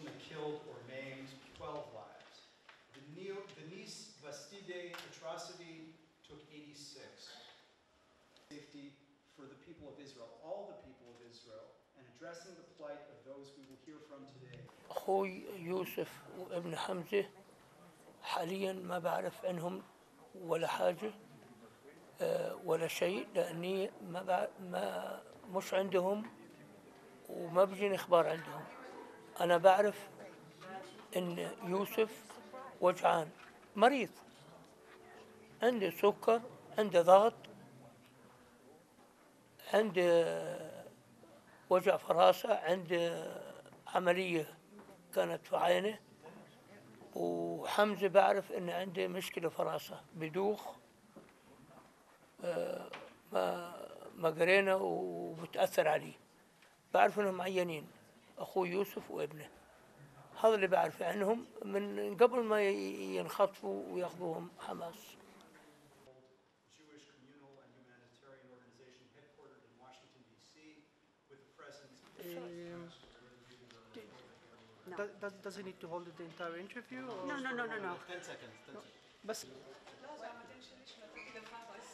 unfortunately killed or maimed 12 lives. The Nice Bastide atrocity took 86. Safety for the people of Israel, all the people of Israel, and addressing the plight of those we will hear from today. أخوي يوسف وابن حمزة حاليا ما بعرف عنهم ولا حاجة ولا شيء، لأني ما مش عندهم وما بيجيني إخبار عندهم. أنا بعرف إن يوسف وجعان، مريض، عنده سكر، عنده ضغط، عنده وجع في راسه، عنده عملية كانت في عينه. وحمزة بعرف إن عنده مشكلة في راسه، بدوخ ما قرينا وبتأثر عليه. بعرف إنهم معينين، أخوي يوسف وابنه، هذا اللي بعرف عنهم من قبل ما ينخطفوا وياخذوهم حماس. Jewish communal and humanitarian organization headquartered in Washington, D.C. with the presence Does he need to hold the entire interview? Or? No. 10 seconds. بس